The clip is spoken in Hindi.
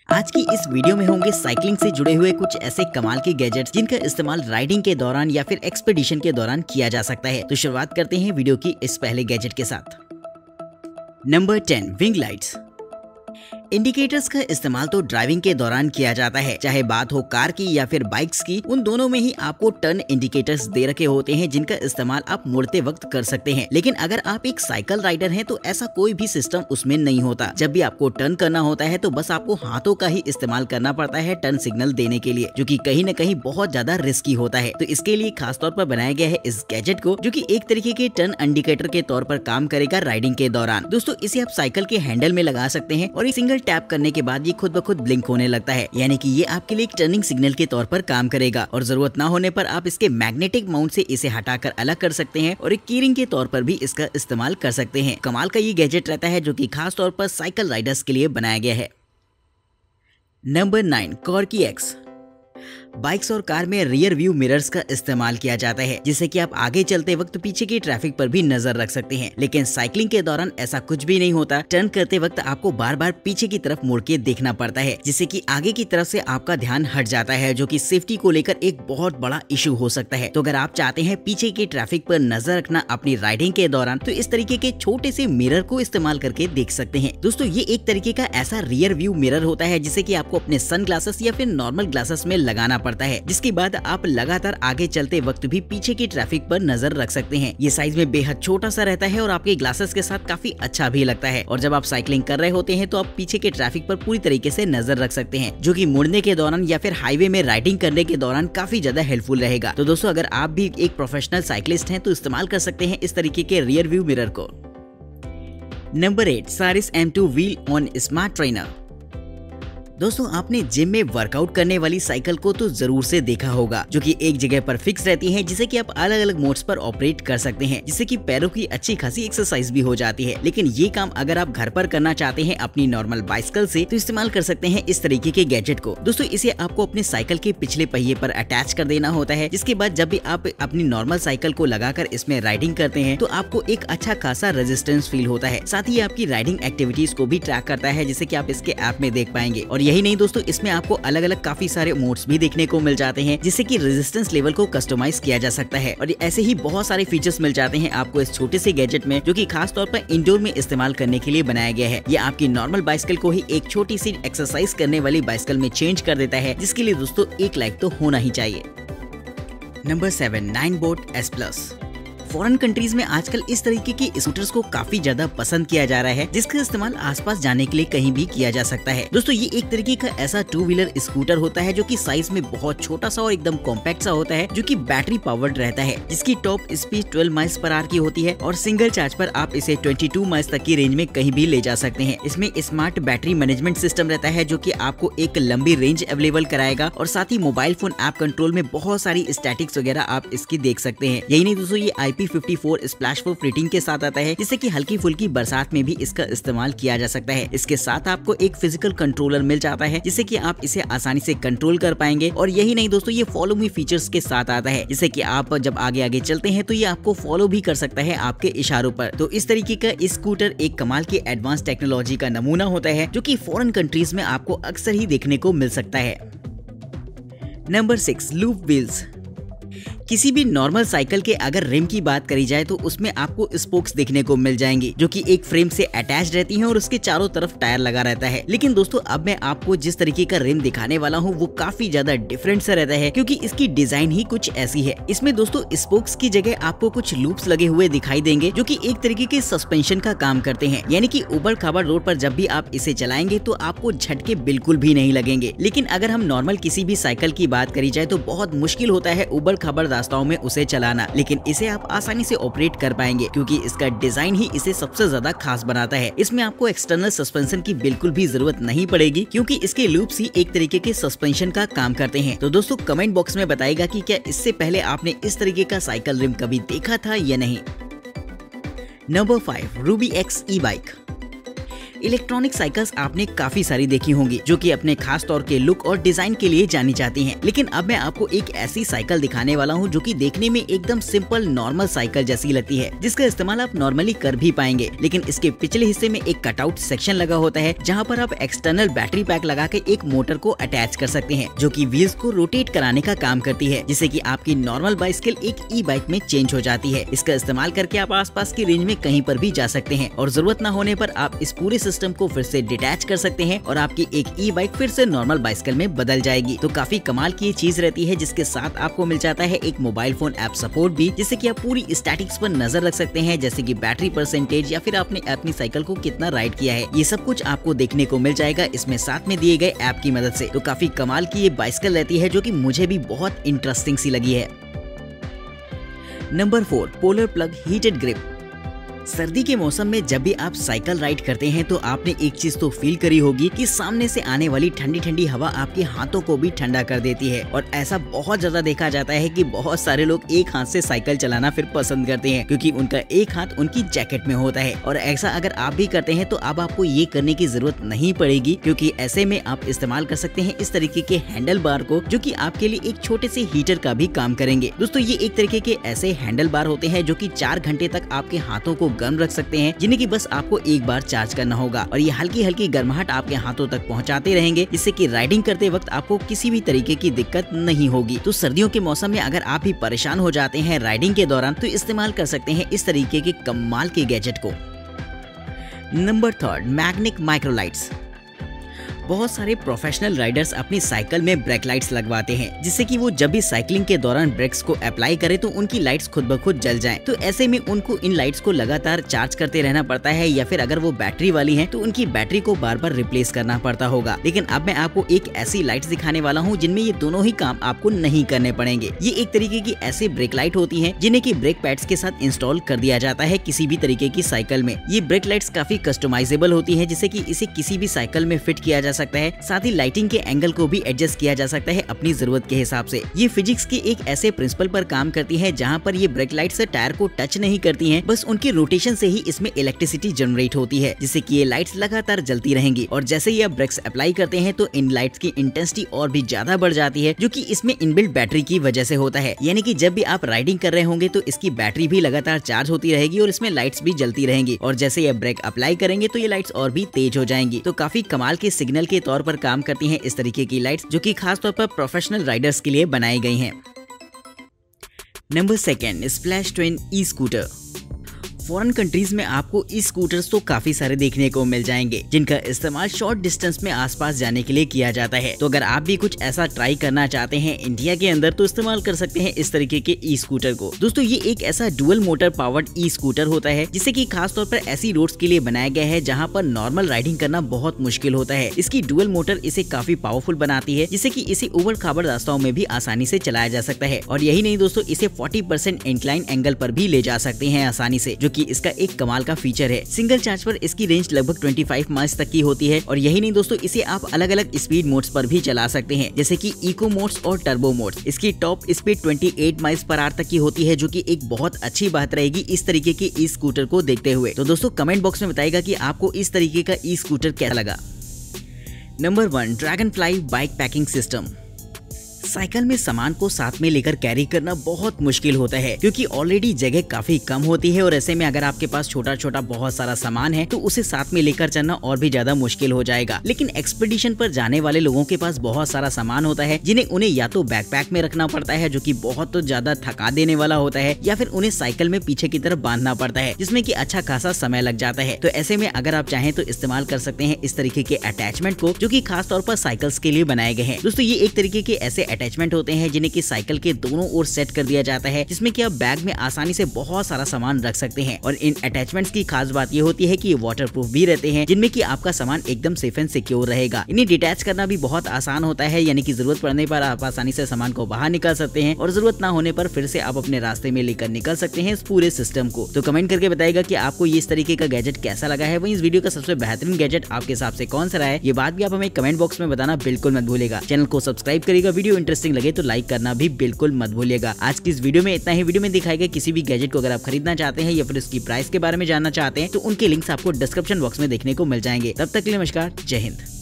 आज की इस वीडियो में होंगे साइकिलिंग से जुड़े हुए कुछ ऐसे कमाल के गैजेट्स जिनका इस्तेमाल राइडिंग के दौरान या फिर एक्सपीडिशन के दौरान किया जा सकता है। तो शुरुआत करते हैं वीडियो की इस पहले गैजेट के साथ। Number 10 wing lights. इंडिकेटर्स का इस्तेमाल तो ड्राइविंग के दौरान किया जाता है, चाहे बात हो कार की या फिर बाइक्स की। उन दोनों में ही आपको टर्न इंडिकेटर्स दे रखे होते हैं जिनका इस्तेमाल आप मुड़ते वक्त कर सकते हैं। लेकिन अगर आप एक साइकिल राइडर हैं तो ऐसा कोई भी सिस्टम उसमें नहीं होता। जब भी आपको टर्न करना होता है तो बस आपको हाथों का ही इस्तेमाल करना पड़ता है टर्न सिग्नल देने के लिए, जो कि कहीं न कहीं बहुत ज्यादा रिस्की होता है। तो इसके लिए खास तौर पर बनाया गया है इस गैजेट को, जो कि एक तरीके के टर्न इंडिकेटर के तौर पर काम करेगा राइडिंग के दौरान। दोस्तों, इसे आप साइकिल के हैंडल में लगा सकते हैं और एक सिंगल टैप करने के बाद ये खुद ब खुद ब्लिंक होने लगता है, यानी कि ये आपके लिए एक टर्निंग सिग्नल के तौर पर काम करेगा। और जरूरत ना होने पर आप इसके मैग्नेटिक माउंट से इसे हटाकर अलग कर सकते हैं और एक कीरिंग के तौर पर भी इसका इस्तेमाल कर सकते हैं। कमाल का ये गैजेट रहता है जो कि खास तौर पर साइकिल राइडर्स के लिए बनाया गया है। Number 9 Corky X. बाइक्स और कार में रियर व्यू मिरर्स का इस्तेमाल किया जाता है, जिससे कि आप आगे चलते वक्त पीछे की ट्रैफिक पर भी नजर रख सकते हैं। लेकिन साइकिलिंग के दौरान ऐसा कुछ भी नहीं होता। टर्न करते वक्त आपको बार बार पीछे की तरफ मुड़ के देखना पड़ता है, जिससे कि आगे की तरफ से आपका ध्यान हट जाता है, जो कि सेफ्टी को लेकर एक बहुत बड़ा इशू हो सकता है। तो अगर आप चाहते हैं पीछे की ट्रैफिक पर नजर रखना अपनी राइडिंग के दौरान, तो इस तरीके के छोटे से मिरर को इस्तेमाल करके देख सकते हैं। दोस्तों, ये एक तरीके का ऐसा रियर व्यू मिरर होता है जिसे कि आपको अपने सन ग्लासेस या फिर नॉर्मल ग्लासेस में लगाना पड़ता है, जिसके बाद आप लगातार आगे चलते वक्त भी पीछे की ट्रैफिक पर नजर रख सकते हैं। ये साइज में बेहद छोटा सा रहता है और आपके ग्लासेस के साथ काफी अच्छा भी लगता है। और जब आप साइकिलिंग कर रहे होते हैं तो आप पीछे के ट्रैफिक पर पूरी तरीके से नजर रख सकते हैं, जो कि मुड़ने के दौरान या फिर हाईवे में राइडिंग करने के दौरान काफी ज्यादा हेल्पफुल रहेगा। तो दोस्तों, अगर आप भी एक प्रोफेशनल साइकिलिस्ट हैं तो इस्तेमाल कर सकते हैं इस तरीके के रियर व्यू मिरर को। Number 8 Saris M2 wheel on smart trainer. दोस्तों, आपने जिम में वर्कआउट करने वाली साइकिल को तो जरूर से देखा होगा, जो कि एक जगह पर फिक्स रहती है, जिसे कि आप अलग अलग मोड्स पर ऑपरेट कर सकते हैं, जिससे कि पैरों की अच्छी खासी एक्सरसाइज भी हो जाती है। लेकिन ये काम अगर आप घर पर करना चाहते हैं अपनी नॉर्मल बाइसिकल से, तो इस्तेमाल कर सकते हैं इस तरीके के गैजेट को। दोस्तों, इसे आपको अपने साइकिल के पिछले पहिए पर अटैच कर देना होता है, जिसके बाद जब भी आप अपनी नॉर्मल साइकिल को लगाकर इसमें राइडिंग करते हैं तो आपको एक अच्छा खासा रेजिस्टेंस फील होता है। साथ ही आपकी राइडिंग एक्टिविटीज को भी ट्रैक करता है, जिसे कि आप इसके ऐप में देख पाएंगे। और यही नहीं दोस्तों, इसमें आपको अलग अलग काफी सारे मोड्स भी देखने को मिल जाते हैं, जिससे कि रेजिस्टेंस लेवल को कस्टमाइज किया जा सकता है। और ऐसे ही बहुत सारे फीचर्स मिल जाते हैं आपको इस छोटे से गैजेट में, जो कि खास तौर पर इंडोर में इस्तेमाल करने के लिए बनाया गया है। ये आपकी नॉर्मल बाइसिकल को ही एक छोटी सी एक्सरसाइज करने वाली बाइसिकल में चेंज कर देता है, जिसके लिए दोस्तों एक लाइक तो होना ही चाहिए। Number 7 Ninebot S+। Foreign countries में आजकल इस तरीके के स्कूटर्स को काफी ज्यादा पसंद किया जा रहा है, जिसका इस्तेमाल आसपास जाने के लिए कहीं भी किया जा सकता है। दोस्तों, ये एक तरीके का ऐसा 2 व्हीलर स्कूटर होता है जो कि साइज में बहुत छोटा सा और एकदम कॉम्पैक्ट सा होता है, जो कि बैटरी पावर्ड रहता है, जिसकी top speed 12 miles per hour की होती है और सिंगल चार्ज पर आप इसे 22 माइल्स तक की रेंज में कहीं भी ले जा सकते हैं। इसमें स्मार्ट बैटरी मैनेजमेंट सिस्टम रहता है, जो कि आपको एक लंबी रेंज अवेलेबल कराएगा। और साथ ही मोबाइल फोन ऐप कंट्रोल में बहुत सारी स्टैटिक्स वगैरह आप इसकी देख सकते हैं। यही नहीं दोस्तों, ये IP54 स्प्लैश प्रूफ रेटिंग के साथ आता है, जिससे कि हल्की फुल्की बरसात में भी इसका इस्तेमाल किया जा सकता है। इसके साथ आपको एक फिजिकल कंट्रोलर मिल जाता है, जिससे कि आप इसे आसानी से कंट्रोल कर पाएंगे। और यही नहीं दोस्तों, ये फॉलो मी फीचर्स के साथ आता है, जिससे कि आप जब आगे आगे चलते हैं तो ये आपको फॉलो भी कर सकता है आपके इशारों पर। तो इस तरीके का स्कूटर एक कमाल की एडवांस टेक्नोलॉजी का नमूना होता है, जो कि फॉरेन कंट्रीज में आपको अक्सर ही देखने को मिल सकता है। Number 6 Loop Wheels. किसी भी नॉर्मल साइकिल के अगर रिम की बात करी जाए तो उसमें आपको स्पोक्स देखने को मिल जाएंगे, जो कि एक फ्रेम से अटैच रहती हैं और उसके चारों तरफ टायर लगा रहता है। लेकिन दोस्तों, अब मैं आपको जिस तरीके का रिम दिखाने वाला हूँ वो काफी ज्यादा डिफरेंट सा रहता है, क्योंकि इसकी डिजाइन ही कुछ ऐसी है। इसमें दोस्तों स्पोक्स की जगह आपको कुछ लूप्स लगे हुए दिखाई देंगे, जो कि एक तरीके के सस्पेंशन का काम करते हैं, यानी कि उबड़ खाबड़ रोड पर जब भी आप इसे चलाएंगे तो आपको झटके बिल्कुल भी नहीं लगेंगे। लेकिन अगर हम नॉर्मल किसी भी साइकिल की बात करी जाए तो बहुत मुश्किल होता है उबड़ खाबड़ रास्ताओं में उसे चलाना, लेकिन इसे आप आसानी से ऑपरेट कर पाएंगे, क्योंकि इसका डिजाइन ही इसे सबसे ज्यादा खास बनाता है। इसमें आपको एक्सटर्नल सस्पेंशन की बिल्कुल भी जरूरत नहीं पड़ेगी, क्योंकि इसके लूप्स ही एक तरीके के सस्पेंशन का काम करते हैं। तो दोस्तों, कमेंट बॉक्स में बताइएगा कि क्या इससे पहले आपने इस तरीके का साइकिल रिम कभी देखा था या नहीं। Number 5 Ruby X e bike. Electronic cycles आपने काफी सारी देखी होंगी जो कि अपने खास तौर के लुक और डिजाइन के लिए जानी जाती हैं। लेकिन अब मैं आपको एक ऐसी साइकिल दिखाने वाला हूँ जो कि देखने में एकदम सिंपल नॉर्मल साइकिल जैसी लगती है, जिसका इस्तेमाल आप नॉर्मली कर भी पाएंगे। लेकिन इसके पिछले हिस्से में एक कटआउट सेक्शन लगा होता है जहाँ पर आप एक्सटर्नल बैटरी पैक लगा के एक मोटर को अटैच कर सकते हैं जो कि व्हील्स को रोटेट कराने का काम करती है, जिससे कि आपकी नॉर्मल बाइसिकल एक ई बाइक में चेंज हो जाती है। इसका इस्तेमाल करके आप आसपास की रेंज में कहीं पर भी जा सकते हैं और जरूरत न होने पर आप इस पूरे सिस्टम को फिर से डिटैच कर सकते हैं और आपकी एक ई बाइक फिर से नॉर्मल बाइसिकल में बदल जाएगी। तो काफी कमाल की ये चीज रहती है, जिसके साथ आपको मिल जाता है एक मोबाइल फोन ऐप सपोर्ट भी, जिससे कि आप पूरी स्टैटिक्स पर नजर रख सकते हैं, जैसे कि बैटरी परसेंटेज या फिर आपने अपनी साइकिल को कितना राइड किया है। ये सब कुछ आपको देखने को मिल जाएगा इसमें साथ में दिए गए ऐप की मदद से। तो काफी कमाल की ये बाइसिकल रहती है जो कि मुझे भी बहुत इंटरेस्टिंग सी लगी है। Number 4, Polar Plug heated grip. सर्दी के मौसम में जब भी आप साइकिल राइड करते हैं तो आपने एक चीज तो फील करी होगी कि सामने से आने वाली ठंडी ठंडी हवा आपके हाथों को भी ठंडा कर देती है। और ऐसा बहुत ज्यादा देखा जाता है कि बहुत सारे लोग एक हाथ से साइकिल चलाना फिर पसंद करते हैं क्योंकि उनका एक हाथ उनकी जैकेट में होता है। और ऐसा अगर आप भी करते हैं तो अब आपको ये करने की जरूरत नहीं पड़ेगी, क्योंकि ऐसे में आप इस्तेमाल कर सकते हैं इस तरीके के हैंडल बार को जो कि आपके लिए एक छोटे से हीटर का भी काम करेंगे। दोस्तों ये एक तरीके के ऐसे हैंडल बार होते हैं जो कि 4 घंटे तक आपके हाथों को गर्म रख सकते हैं, जिन्हें की बस आपको एक बार चार्ज करना होगा और ये हल्की हल्की गर्माहट आपके हाथों तक पहुंचाते रहेंगे, जिससे कि राइडिंग करते वक्त आपको किसी भी तरीके की दिक्कत नहीं होगी। तो सर्दियों के मौसम में अगर आप भी परेशान हो जाते हैं राइडिंग के दौरान तो इस्तेमाल कर सकते हैं इस तरीके के कमाल के गैजेट को। Number 3, magnetic microlights. बहुत सारे प्रोफेशनल राइडर्स अपनी साइकिल में ब्रेक लाइट्स लगवाते हैं, जिससे कि वो जब भी साइकिलिंग के दौरान ब्रेक्स को अप्लाई करें तो उनकी लाइट्स खुद ब खुद जल जाएं। तो ऐसे में उनको इन लाइट्स को लगातार चार्ज करते रहना पड़ता है, या फिर अगर वो बैटरी वाली हैं तो उनकी बैटरी को बार बार रिप्लेस करना पड़ता होगा। लेकिन अब मैं आपको एक ऐसी लाइट्स दिखाने वाला हूँ जिनमें ये दोनों ही काम आपको नहीं करने पड़ेंगे। ये एक तरीके की ऐसे ब्रेक लाइट होती है जिन्हें की ब्रेक पैड्स के साथ इंस्टॉल कर दिया जाता है किसी भी तरीके की साइकिल में। ये ब्रेक लाइट्स काफी कस्टमाइजेबल होती है, जिससे कि इसे किसी भी साइकिल में फिट किया जा सकता है। साथ ही लाइटिंग के एंगल को भी एडजस्ट किया जा सकता है अपनी जरूरत के हिसाब से। ये फिजिक्स के एक ऐसे प्रिंसिपल पर काम करती है जहाँ पर ये ब्रेक लाइट से टायर को टच नहीं करती हैं, बस उनके रोटेशन से ही इसमें इलेक्ट्रिसिटी जनरेट होती है, जिससे कि ये लाइट्स लगातार जलती रहेंगी। और जैसे ही आप ब्रेक्स अप्लाई करते हैं तो इन लाइट्स की इंटेंसिटी और भी ज्यादा बढ़ जाती है, जो कि इसमें इनबिल्ट बैटरी की वजह से होता है। यानी कि जब भी आप राइडिंग कर रहे होंगे तो इसकी बैटरी भी लगातार चार्ज होती रहेगी और इसमें लाइट्स भी जलती रहेंगी। और जैसे ये ब्रेक अप्लाई करेंगे तो ये लाइट्स और भी तेज हो जाएंगी। तो काफी कमाल के सिग्नल के तौर पर काम करती हैं इस तरीके की लाइट्स, जो कि खास तौर पर प्रोफेशनल राइडर्स के लिए बनाई गई हैं। Number 2, Splash Twin e scooter. Foreign countries में आपको ई स्कूटर्स तो काफी सारे देखने को मिल जाएंगे, जिनका इस्तेमाल शॉर्ट डिस्टेंस में आसपास जाने के लिए किया जाता है। तो अगर आप भी कुछ ऐसा ट्राई करना चाहते हैं इंडिया के अंदर तो इस्तेमाल कर सकते हैं इस तरीके के ई स्कूटर को। दोस्तों ये एक ऐसा dual motor powered e scooter होता है, जिसे कि खास तौर पर ऐसी रोड्स के लिए बनाया गया है जहां पर नॉर्मल राइडिंग करना बहुत मुश्किल होता है। इसकी डुअल मोटर इसे काफी पावरफुल बनाती है, जिससे कि इसे उबड़ खाबड़ रास्ताओं में भी आसानी से चलाया जा सकता है। और यही नहीं दोस्तों, इसे 40% इंक्लाइन एंगल पर भी ले जा सकते हैं आसानी से, जो कि इसका एक कमाल का फीचर है। सिंगल चार्ज पर इसकी रेंज लगभग 25 माइल्स तक की होती है। और यही नहीं दोस्तों, इसे आप अलग अलग स्पीड मोड्स पर भी चला सकते हैं, जैसे कि इको मोड्स और टर्बो मोड्स। इसकी top speed 28 miles per hour तक की होती है, जो कि एक बहुत अच्छी बात रहेगी इस तरीके के ई स्कूटर को देखते हुए। तो दोस्तों कमेंट बॉक्स में बताइएगा कि आपको इस तरीके का ई स्कूटर कैसा लगा। Number 1, Dragonfly bike packing system. Cycle में सामान को साथ में लेकर कैरी करना बहुत मुश्किल होता है, क्योंकि ऑलरेडी जगह काफी कम होती है। और ऐसे में अगर आपके पास छोटा छोटा बहुत सारा सामान है तो उसे साथ में लेकर चलना और भी ज्यादा मुश्किल हो जाएगा। लेकिन एक्सपीडिशन पर जाने वाले लोगों के पास बहुत सारा सामान होता है, जिन्हें उन्हें या तो बैकपैक में रखना पड़ता है, जो कि बहुत तो ज्यादा थका देने वाला होता है, या फिर उन्हें साइकिल में पीछे की तरफ बांधना पड़ता है, जिसमें कि अच्छा खासा समय लग जाता है। तो ऐसे में अगर आप चाहें तो इस्तेमाल कर सकते हैं इस तरीके के अटैचमेंट को, जो कि खास तौर पर साइकिल्स के लिए बनाए गए हैं। दोस्तों ये एक तरीके के ऐसे अटैचमेंट होते हैं जिन्हें की साइकिल के दोनों ओर सेट कर दिया जाता है, जिसमें कि आप बैग में आसानी से बहुत सारा सामान रख सकते हैं। और इन अटैचमेंट्स की खास बात ये होती है कि ये वाटरप्रूफ भी रहते हैं, जिनमें कि आपका सामान एकदम सेफ एंड सिक्योर रहेगा। इन्हें डिटैच करना भी बहुत आसान होता है, यानी कि जरूरत पड़ने पर आप आसानी से सामान को बाहर निकाल सकते हैं और जरूरत ना होने पर फिर से आप अपने रास्ते में लेकर निकल सकते हैं इस पूरे सिस्टम को। तो कमेंट करके बताइएगा कि आपको ये इस तरीके का गैजेट कैसा लगा है, वहीं इस वीडियो का सबसे बेहतरीन गैजेट आपके हिसाब से कौन सा रहा है, ये बात भी आप हमें कमेंट बॉक्स में बताना बिल्कुल मत भूलेगा। चैनल को सब्सक्राइब करिएगा, वीडियो इंटरेस्टिंग लगे तो लाइक करना भी बिल्कुल मत भूलिएगा। आज की इस वीडियो में इतना ही। वीडियो में दिखाए गए किसी भी गैजेट को अगर आप खरीदना चाहते हैं या फिर उसकी प्राइस के बारे में जानना चाहते हैं तो उनके लिंक्स आपको डिस्क्रिप्शन बॉक्स में देखने को मिल जाएंगे। तब तक के लिए नमस्कार, जय हिंद।